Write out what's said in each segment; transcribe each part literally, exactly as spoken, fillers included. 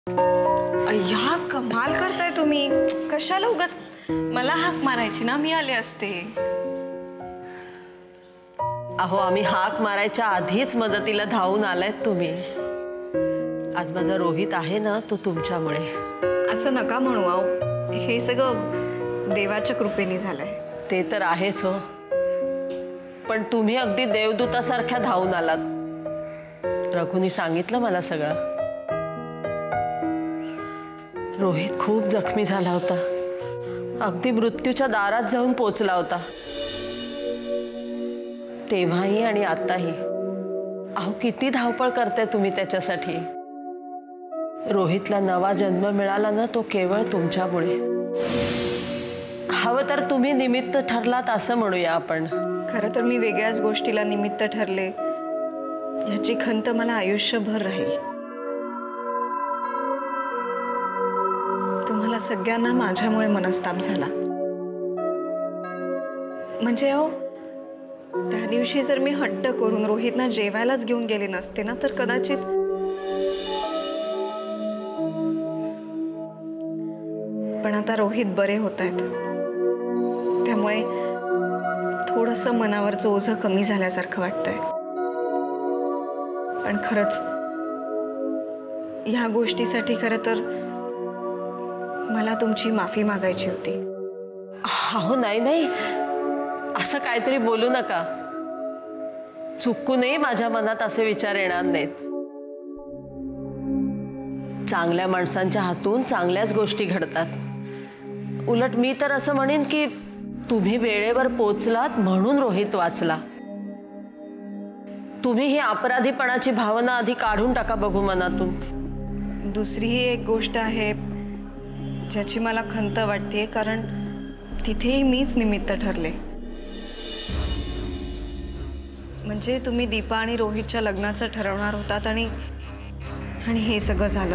अय्या कमाल करताय तुम्ही. कशाला उगाच मला हाक मारायची ना, मी आले असते. अहो आम्ही हाक मारायच्या आधीच मदतीला धावून आलायत तुम्ही. आज माझा रोहित आहे ना, तो तुमच्यामुळे. असं नका म्हणू आहो, हे सगळं देवाच्या कृपेने झालंय. ते तर आहेच हो, पण तुम्ही अगदी देवदूतासारख्या धावून आलात. रघुनी सांगितलं मला सगळं. रोहित खूप जखमी झाला होता, अगदी मृत्यूच्या दारात जाऊन पोचला होता. तेव्हाही आणि आताही. अहो किती धावपळ करताय तुम्ही त्याच्यासाठी. रोहितला नवा जन्म मिळाला ना, तो केवळ तुमच्यामुळे. हवं तर तुम्ही निमित्त ठरलात असं म्हणूया आपण. खरं तर मी वेगळ्याच गोष्टीला निमित्त ठरले, ह्याची खंत मला आयुष्यभर राहील. तुम्हाला सगळ्यांना माझ्यामुळे मनस्ताप झाला. म्हणजे अहो त्या दिवशी जर मी हट्ट करून रोहितना जेवायलाच घेऊन गेले नसते ना, तर कदाचित पण आता रोहित बरे होत आहेत, त्यामुळे थोडंसं मनावरचं ओझं कमी झाल्यासारखं वाटतंय. पण खरंच ह्या गोष्टीसाठी खरं तर मला तुमची माफी मागायची होती. अहो नाही नाही, असं काहीतरी बोलू नका. चुकूनही माझ्या मनात असे विचार येणार नाहीत. चांगल्या माणसांच्या हातून चांगल्याच गोष्टी घडतात. उलट मी तर असं म्हणेन की तुम्ही वेळेवर पोचलात म्हणून रोहित वाचला. तुम्ही ही अपराधीपणाची भावना आधी काढून टाका बघू मनातून. दुसरीही एक गोष्ट आहे ज्याची मला खंत वाटते, कारण तिथेही मीच निमित्त ठरले. म्हणजे तुम्ही दीपा आणि रोहितच्या लग्नाचं ठरवणार होतात आणि आणि हे सगळं झालं.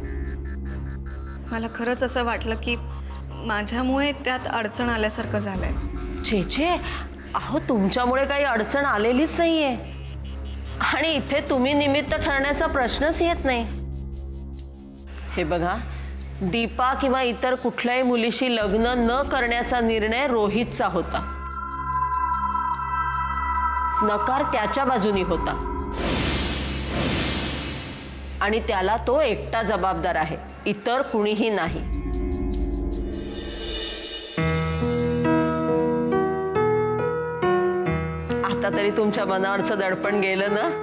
मला खरंच असं वाटलं की माझ्यामुळे त्यात अडचण आल्यासारखं झालंय. छे छे, अहो तुमच्यामुळे काही अडचण आलेलीच नाहीये. आणि इथे तुम्ही निमित्त ठरण्याचा प्रश्नच येत नाही. हे बघा, दीपा किंवा इतर कुठल्याही मुलीशी लग्न न करण्याचा निर्णय रोहितचा होता. नकार त्याच्या बाजूनी होता आणि त्याला तो एकटा जबाबदार आहे, इतर कुणीही नाही. आता तरी तुमच्या मनावरचं दडपण गेलं ना?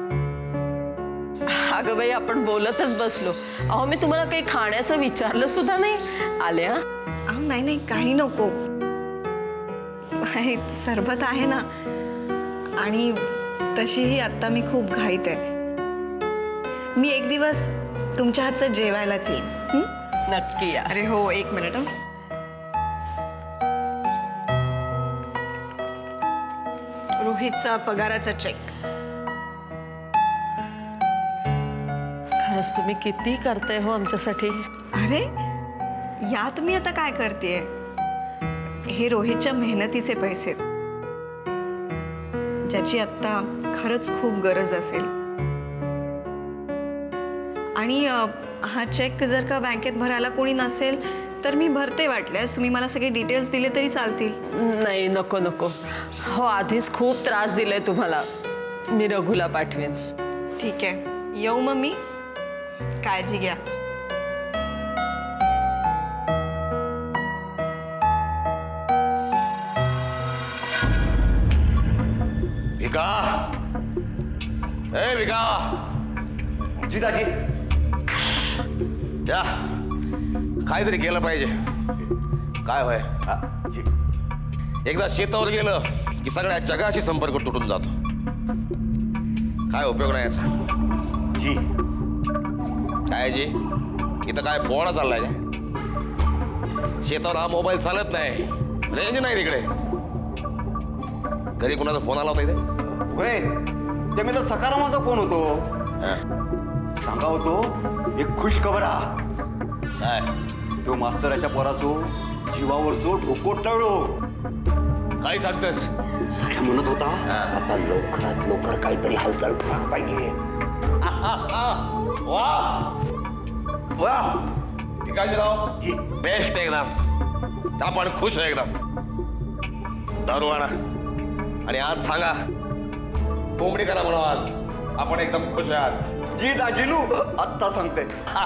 अगं बाई, आपण बोलतच बसलो. अहो मी तुम्हाला काही खाण्याचं विचारलं सुद्धा नाही. आल्या? अहो नाही नाही, काही नको. सरबत आहे ना, आणि तशीही आता मी खूप घाईत आहे. मी एक दिवस तुमच्या हातचं जेवायलाच येईन. नक्की या. अरे हो, एक मिनिट. रोहितचा पगाराचा चेक. खरंच तुम्ही किती करताय हो आमच्यासाठी. अरे यात मी आता काय करतेय? हे रोहितच्या मेहनतीचे पैसे, ज्याची आता खरंच खूप गरज असेल. आणि हा चेक जर का बँकेत भरायला कोणी नसेल तर मी भरते. वाटल्यास तुम्ही मला सगळे डिटेल्स दिले तरी चालतील. नाही नको नको. हो आधीच खूप त्रास दिलाय तुम्हाला. मी रघुला पाठवेन. ठीक आहे, येऊ मग मी. काळजी घ्या. विका, ए विका. जी दाजी. या, काहीतरी केलं पाहिजे. काय होय? जी. एकदा शेतावर गेलं की सगळ्या जगाशी संपर्क तुटून जातो. काय उपयोग नाही याचा. जी. काय जी? इथं काय पोळा चाललाय काय? शेतावर हा मोबाईल चालत नाही, रेंज नाही तिकडे. घरी कुणाचा फोन आला होता इथे? होय, ते मी तर सकारामाचा फोन होतो. सांगा होतो एक खुश खबर आ. काय? तो मास्तराच्या पोराचो जीवावरचो डोको टळलो. काय सांगतेस? सगळ्या म्हणत होता आता लवकरात लवकर काहीतरी हालचाल करायला पाहिजे. वा, वाह काय राव जी बेस्ट एकदम आपण खुश आहे एकदम. दारू आणा आणि आज सांगा कोंबडी करा म्हणून आज आपण एकदम खुश आहे आज. जी दाजीनू आत्ता सांगते.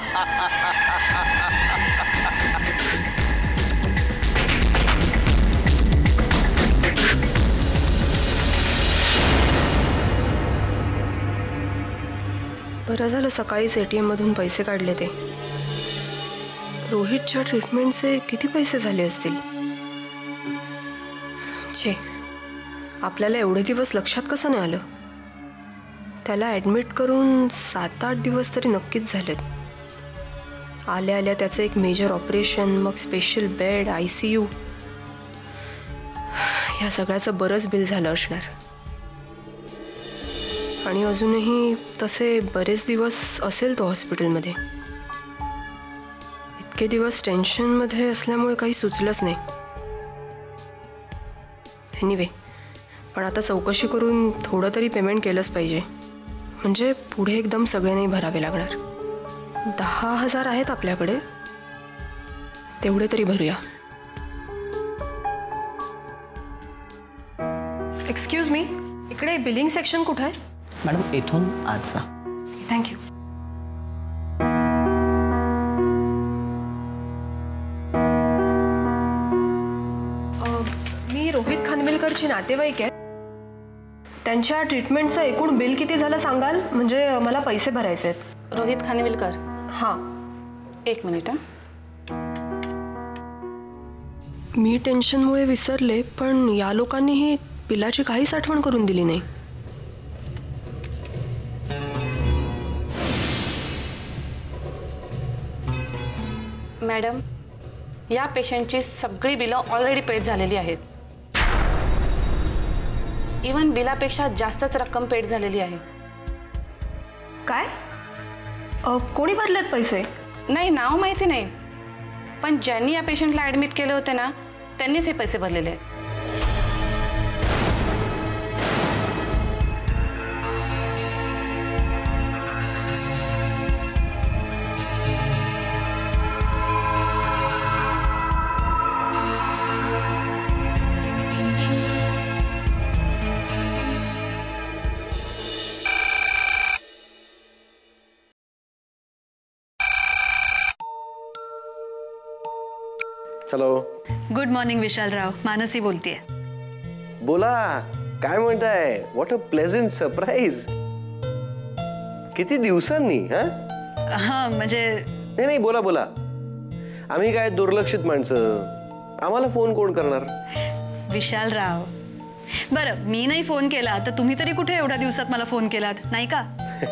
बरं झालं सकाळीच एटीएम मधून पैसे काढले ते. रोहितच्या ट्रीटमेंटचे किती पैसे झाले असतील. छे, आपल्याला एवढे दिवस लक्षात कसं नाही आलं. त्याला ॲडमिट करून सात आठ दिवस तरी नक्कीच झालेत. आल्या आल्या त्याचं एक मेजर ऑपरेशन, मग special bed, I C U. ह्या सगळ्याचं बरंच बिल झालं असणार. आणि अजूनही तसे बरेच दिवस असेल तो हॉस्पिटलमध्ये. इतके दिवस टेन्शनमध्ये असल्यामुळे काही सुचलंच नाही. एनिवे, पण आता चौकशी करून थोडं तरी पेमेंट केलंच पाहिजे. म्हणजे पुढे एकदम सगळे नाही भरावे लागणार. दहा हजार आहेत आपल्याकडे, तेवढे तरी भरूया. एक्सक्यूज मी, इकडे बिलिंग सेक्शन कुठं आहे? मॅडम इथून आज जा. थँक्यू. मी रोहित खानविलकरची नातेवाईक आहे. त्यांच्या ट्रीटमेंटचं एकूण बिल किती झालं सांगाल? म्हणजे मला पैसे भरायचे आहेत. रोहित खानविलकर. हां, एक मिनिट. हां, मी टेन्शनमुळे विसरले, पण या लोकांनीही बिलाची काहीच आठवण करून दिली नाही. मॅडम, या पेशंटची सगळी बिलं ऑलरेडी पेड झालेली आहेत. इवन बिलापेक्षा जास्तच रक्कम पेड झालेली आहे. काय? अ, कोणी भरलेत पैसे? नाही, नाव माहिती नाही, पण ज्यांनी या पेशंटला ॲडमिट केले होते ना, त्यांनीच हे पैसे भरलेले आहेत. Hello. Good morning Vishalrao, Mansi बोलतेय. बोला, काय म्हणताय? What a pleasant surprise. किती दिवसांनी. हा हा म्हणजे नाही नाही, बोला बोला. आम्ही काय दुर्लक्षित माणसं, आम्हाला फोन कोण करणार? विशालराव, बरं मी नाही फोन केला तर तुम्ही तरी कुठे एवढ्या दिवसात मला फोन केलात, नाही का?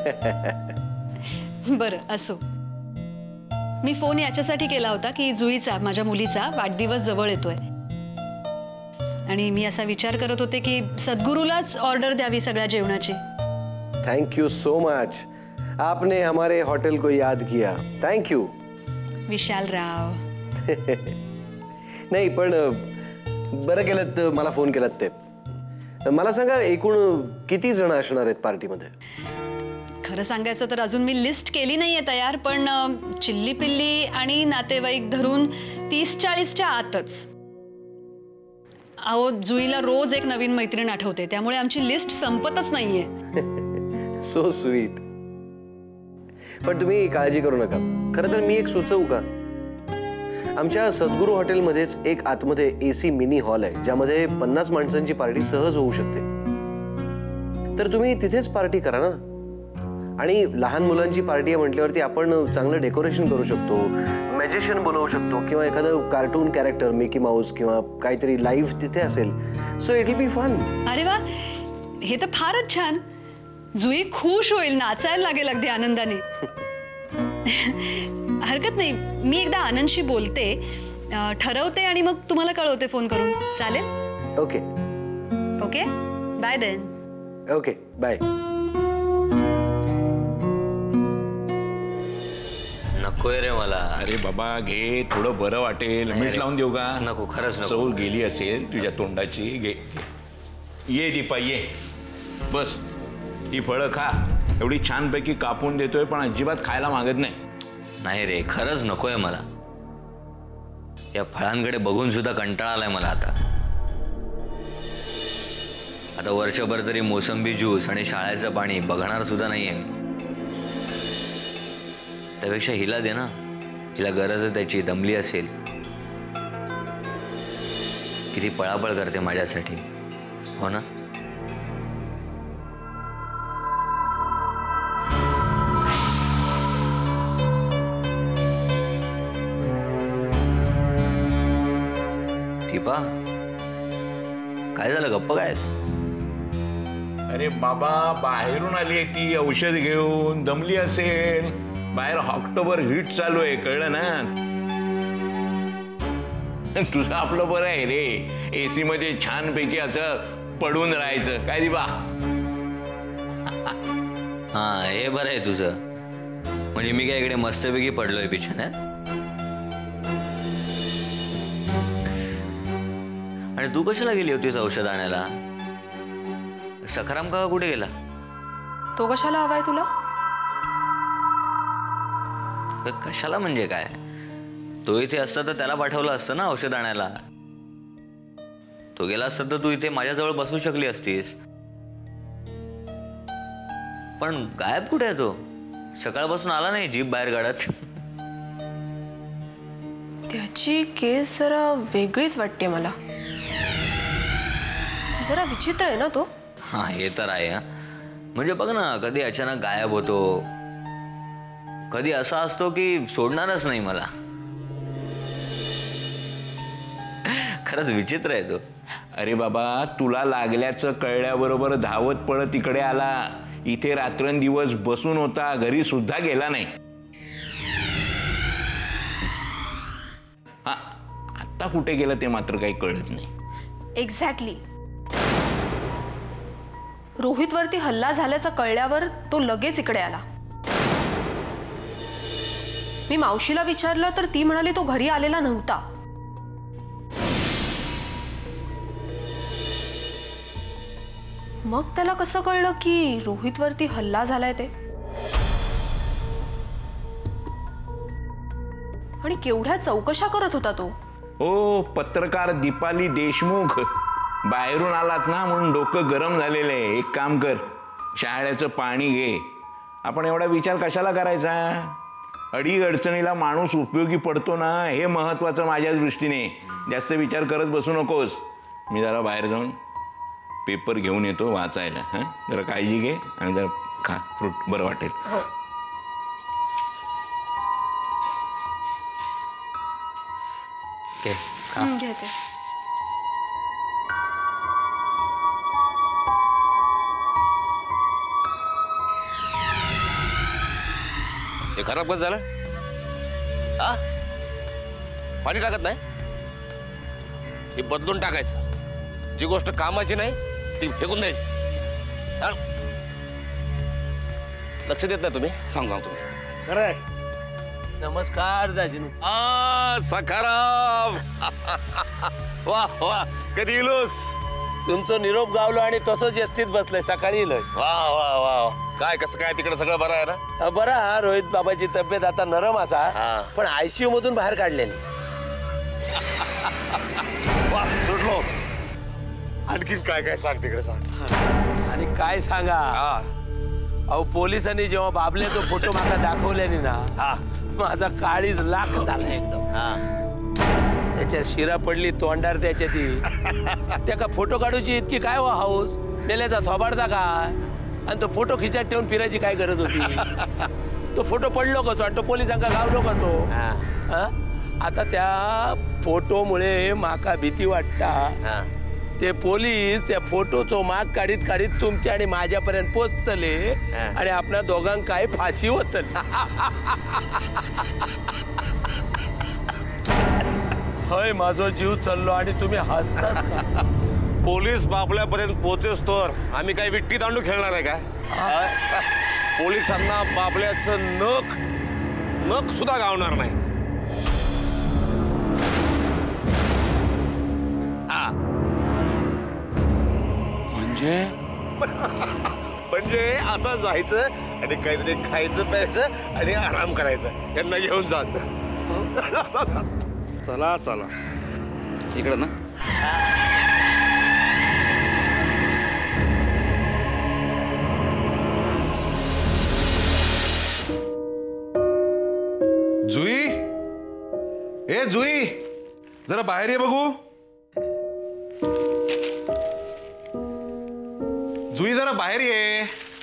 बरं असो. मी फोन याच्यासाठी केला होता की जुईचा, माझ्या मुलीचा वाढदिवस जवळ येतोय आणि मी असा विचार करत होते की सद्गुरूलाच ऑर्डर द्यावी सगळ्या जेवणाची. थैंक यू सो मच, आपने हमारे होटल को याद किया. Thank you विशालराव. नाही पण बरं केलं मला फोन केलात ते. मला सांगा, एकूण किती जण असणार आहेत पार्टीमध्ये? खरं सांगायचं तर अजून मी लिस्ट केली नाहीये तयार, पण चिल्ली पिल्ली आणि नातेवाईक धरून तीस चाळीसच्या आतच. अहो, जुईला रोज एक नवीन मैत्रीण आठवते, त्यामुळे आमची लिस्ट संपतच नाहीये. So sweet. पण तुम्ही काळजी करू नका. खरं तर मी एक सुचवू का? आमच्या सद्गुरू हॉटेलमध्येच एक आतमध्ये एसी मिनी हॉल आहे, ज्यामध्ये पन्नास माणसांची पार्टी सहज होऊ शकते. तर तुम्ही तिथेच पार्टी करा ना. आणि लहान मुलांची पार्टी आहे म्हटल्यावरती आपण चांगलं डेकोरेशन करू शकतो, मॅजिशियन बोलवू शकतो, किंवा एखादं कार्टून कॅरेक्टर, मिकी माऊस किंवा काहीतरी लाईव्ह तिथे असेल. So it will be fun. अरे वा, हे तर फारच छान. जुई खुश होईल, नाचायला लागेल अगदी आनंदाने. हरकत नाही, मी एकदा आनंदशी बोलते, ठरवते आणि मग तुम्हाला कळवते फोन करून. चालेल? Okay okay, bye then. Okay bye. नकोय रे मला. अरे बाबा घे, थोडं बरं वाटेल. मीठ लावून देऊ का? नको, खरंच नको. चव गेली असेल तुझ्या तोंडाची. घे. ये दीपा ये, बस. ही फळं खा. एवढी छानपैकी कापून देतोय पण अजिबात खायला मागत नाही. नाही रे, खरंच नकोय मला. या फळांकडे बघून सुद्धा कंटाळा आलाय मला आता. आता वर्षभर तरी मोसंबी ज्यूस आणि शाळेचं पाणी बघणार सुद्धा नाहीये मी. त्यापेक्षा हिला दे ना, हिला गरज आहे त्याची, दमली असेल. किती पळापळ करते माझ्यासाठी, हो ना. दीपा, काय झालं, गप्प कायस? अरे बाबा, बाहेरून आली आहे ती औषध घेऊन, दमली असेल. बाहेर ऑक्टोबर हीट चालू आहे, कळलं ना. तुझं आपलं बरं आहे रे, एसी मध्ये छानपैकी असं पडून राहायचं. काय दीपा? हा, हे बरं आहे तुझं. म्हणजे मी काय इकडे मस्तपैकी पडलोय बिछाण्यात. आणि तू कशाला गेली होतीस औषध आणायला? सखाराम काका कुठे गेला? तो कशाला हवाय तुला? कशाला म्हणजे काय? तो इथे असता तर त्याला पाठवलं असतं ना औषध आणायला. तो गेला असता तर तू इथे माझ्याजवळ बसू शकली असतीस. पण गायब कुठे आहे तो? सकाळपासून आला नाही जीप बाहेर काढत. त्याची केस जरा वेगळीच वाटते मला. जरा विचित्र आहे ना तो. हा, हे तर आहे. म्हणजे बघ ना, कधी अचानक गायब होतो, कधी असा असतो की सोडणारच नाही मला. खरंच विचित्र आहे तो. अरे बाबा, तुला लागल्याचं कळल्याबरोबर धावत पळत इकडे आला. इथे रात्रंदिवस बसून होता, घरी सुद्धा गेला नाही. हा, आता कुठे गेलं ते मात्र काही कळत नाही. एक्झॅक्टली. रोहितवरती हल्ला झाल्याचं कळल्यावर तो लगेच इकडे आला. मी मावशीला विचारलं तर ती म्हणाली तो घरी आलेला नव्हता. मग त्याला कसं कळलं की रोहितवरती हल्ला झालाय ते? आणि केवढ्या चौकशा करत होता तो. ओ, पत्रकार दीपाली देशमुख. बाहेरून आलात ना म्हणून डोकं गरम झालेलं आहे. एक काम कर, शहाळ्याचं पाणी घे. आपण एवढा विचार कशाला करायचा? अडी अडचणीला माणूस उपयोगी पडतो ना, हे महत्वाचं माझ्या दृष्टीने. जास्त विचार करत बसू नकोस. मी जरा बाहेर जाऊन पेपर घेऊन येतो वाचायला. हां, जरा काळजी घे आणि जरा खा फ्रूट, बरं वाटेल. घे, खा. घेते. हे खराब कसं झालं? हा, पाणी टाकत नाही, हे बदलून टाकायचं. जी गोष्ट कामाची नाही ती फेकून द्यायची. लक्ष देत नाही तुम्ही? सांगा तुम्ही. खरं. नमस्कार दाजीनू. आ, सखाराम. वा वा, कधी इलोस? तुमचं निरोप गावलो आणि तसंच एसटीत बसलंय. सकाळी इलोय. वा वा वा, काय कसं काय तिकडे सगळं बरं आहे ना? बरं. हा, रोहित बाबाची तब्येत आता नरम असा, पण आयसीयू मधून बाहेर काढलेली. वा, सुटलो. आणखीन काय काय सांग तिकडे, सांग. आणि काय सांगा, अहो पोलिसांनी जेव्हा बाबल्याचा फोटो मला दाखवल्याने ना, माझा काळीज लाख झाला एकदम. त्याच्या शिरा पडली तोंडार त्याच्या ती. त्या फोटो काढूची इतकी काय वा हाऊस, मेल्याचा थोबाडता काय, आणि तो फोटो खिचात ठेवून फिरायची काय गरज होती? तो फोटो पडलो कसो आणि तो पोलिसांका गावलो कसो? आता त्या फोटोमुळे माका भीती वाटता. ते पोलीस त्या फोटोचो माग काढीत काढीत तुमच्या आणि माझ्यापर्यंत पोचतले आणि आपल्या दोघांक काय फाशी होतली. हय, माझो जीव चाललो आणि तुम्ही हसताच का? पोलीस बाबल्यापर्यंत पोहोचेस तर आम्ही काय विट्टी दांडू खेळणार आहे काय? पोलिसांना बाबल्याचं नख नख सुद्धा गावणार नाही. म्हणजे म्हणजे आता जायचं आणि काहीतरी खायचं प्यायचं आणि आराम करायचा. यांना घेऊन जात. चला चला इकडं ना. जुई, ए जुई, जरा बाहेर ये बघू. जुई जरा बाहेर ये.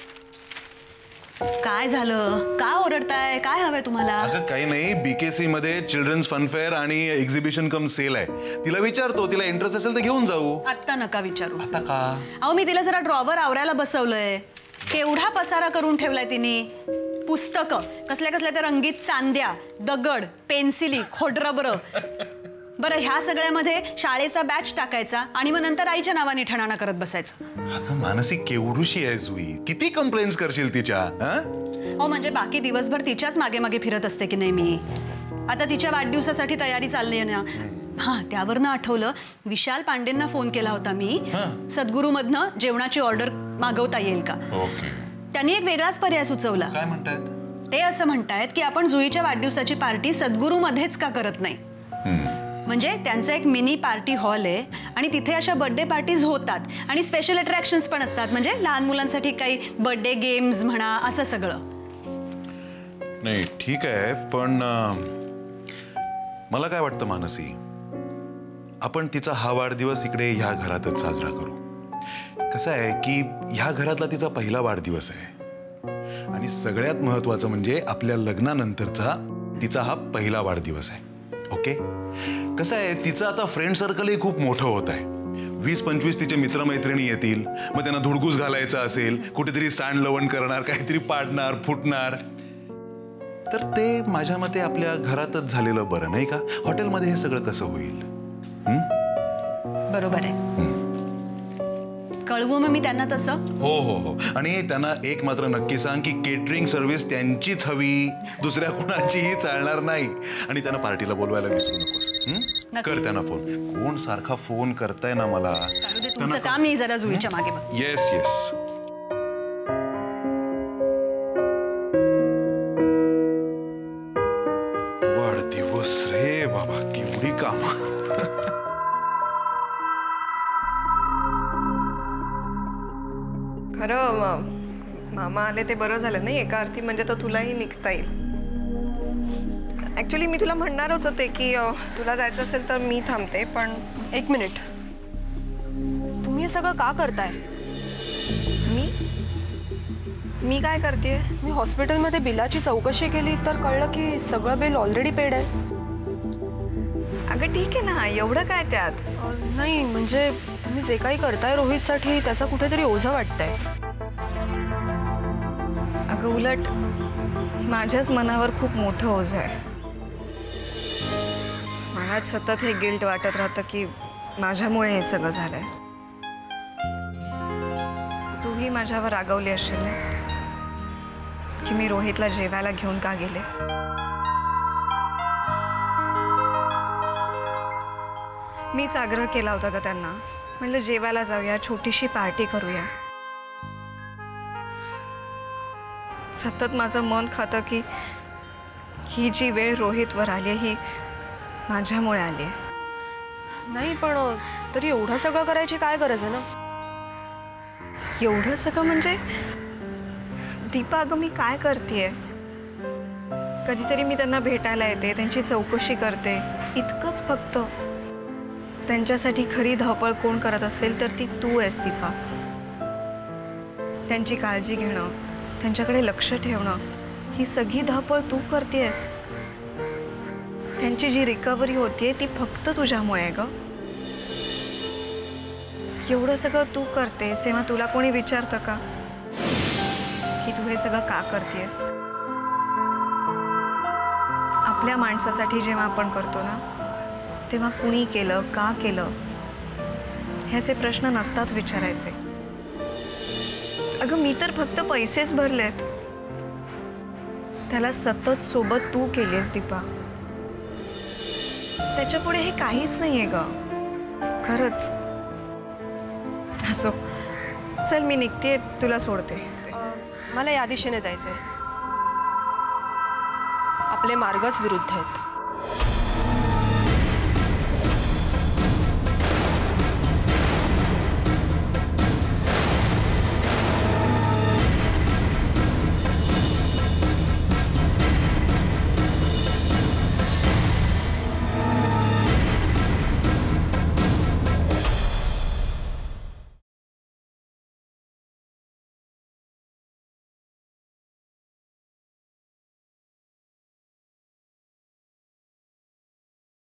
काय झालं? का ओरडताय? काय हवंय तुम्हाला? अगं काही नाही, बीकेसी मध्ये चिल्ड्रन्स फनफेअर आणि एक्झिबिशन कम सेल आहे. तिला विचारतो, तिला इंटरेस्ट असेल तर घेऊन जाऊ. आत्ता नका विचारू. आता का? अहो मी तिला जरा ड्रॉवर आवरायला बसवलंय. केवढा पसारा करून ठेवलाय तिने. पुस्तकं, कसल्या कसल्या त्या रंगीत चांद्या, दगड, पेन्सिली, खोडरबर. बरं ह्या सगळ्यामध्ये शाळेचा बॅच टाकायचा आणि मग नंतर आईच्या नावाने ठणाणा करत बसायचं. अगं मानसी केवढूशी आहे जुई, किती कंप्लेंट्स करशील तिच्या? हो म्हणजे बाकी दिवसभर तिच्याच मागे मागे फिरत असते की नाही मी. आता तिच्या वाढदिवसासाठी तयारी चालली आहे ना. हा त्यावरनं आठवलं, विशाल पांडेंना फोन केला होता मी. सद्गुरू मधनं जेवणाची ऑर्डर मागवता येईल का. त्यांनी एक वेगळाच पर्याय सुचवला. काय म्हणतायत ते? असं म्हणतायत की आपण जुईच्या वाढदिवसाची पार्टी सद्गुरू मध्येच का करत नाही. म्हणजे त्यांचं एक मिनी पार्टी हॉल आहे आणि तिथे अशा बर्थडे पार्टीज होतात आणि स्पेशल अट्रॅक्शन्स पण असतात. म्हणजे लहान मुलांसाठी काही बर्थडे गेम्स म्हणा, असं सगळं. नाही ठीक आहे, पण मला काय वाटतं मानसी, आपण तिचा हा वाढदिवस इकडे ह्या घरातच साजरा करू. कसं आहे की ह्या घरातला तिचा पहिला वाढदिवस आहे आणि सगळ्यात महत्वाचं म्हणजे आपल्या लग्नानंतरचा तिचा हा पहिला वाढदिवस आहे. ओके, कसं आहे तिचं आता फ्रेंड सर्कलही खूप मोठं होत आहे. वीस पंचवीस तिचे मित्रमैत्रिणी येतील. मग त्यांना धुडगूस घालायचं असेल, कुठेतरी सांड लवण करणार, काहीतरी पाडणार फुटणार, तर ते माझ्या मते आपल्या घरातच झालेलं बरं नाही का. हॉटेलमध्ये हे सगळं कसं होईल? बरोबर आहे. कळवू मग मी त्यांना तसं. हो हो हो, आणि त्यांना एक मात्र नक्की सांग की केटरिंग सर्व्हिस त्यांचीच हवी, दुसऱ्या कुणाचीही चालणार नाही. आणि त्यांना पार्टीला बोलवायला विसरू नकोस. कर त्यांना फोन. कोण सारखा फोन करताय ना मला. तुमचं काम, मी जरा जुईच्या मागे बस. Yes yes. वाढदिवस रे बाबा, केवढी काम. खरं मामा आले ते बरं झालं नाही एका अर्थी. म्हणजे तर तुलाही निघता येईल. ऍक्च्युली मी तुला म्हणणारच होते की तुला जायचं असेल तर मी थांबते. पण एक मिनिट, तुम्ही हे सगळं का करताय? मी मी काय करते? मी हॉस्पिटलमध्ये बिलाची चौकशी केली तर कळलं की सगळं बिल ऑलरेडी पेड आहे. अगं ठीक आहे ना, एवढं काय त्यात. नाही म्हणजे तुम्ही जे काही करताय रोहितसाठी त्याचा कुठेतरी ओझं वाटतंय. अगं उलट माझ्याच मनावर खूप मोठं ओझं आहे. मनात सतत हे गिल्ट वाटत राहतं की माझ्यामुळे हे सगळं झालंय. तूही माझ्यावर रागवली असेल की मी रोहितला जेवायला घेऊन का गेले. मीच आग्रह केला होता का त्यांना. म्हणलं जेवायला जाऊया, छोटीशी पार्टी करूया. सतत माझं मन खातं की ही जी वेळ रोहितवर आली ही माझ्यामुळे आली आहे. नाही पण तरी एवढं सगळं करायची काय गरज आहे ना. एवढं सगळं म्हणजे दीपा, अगं मी काय करतेय. कधीतरी मी त्यांना भेटायला येते, त्यांची चौकशी करते, इतकंच फक्त. त्यांच्यासाठी खरी धावपळ कोण करत असेल तर ती तू आहेस दीपा. त्यांची काळजी घेणं, त्यांच्याकडे लक्ष ठेवणं, ही सगळी धावपळ तू करतेस. त्यांची जी रिकव्हरी होतीये ती फक्त तुझ्यामुळे आहे ग. एवढं सगळं तू करतेस तेव्हा तुला कोणी विचारतं का की तू हे सगळं का करतेस. आपल्या माणसासाठी जेव्हा आपण करतो ना तेव्हा कुणी केलं, का केलं, ह्याचे प्रश्न नसतात विचारायचे. अगं मी तर फक्त पैसेच भरलेत. त्याला सतत सोबत तू केलीस दीपा. त्याच्यापुढे हे काहीच नाहीये ग, खरंच. असो, चल मी निघते, तुला सोडते. मला या दिशेने जायचंय. आपले मार्गच विरुद्ध आहेत.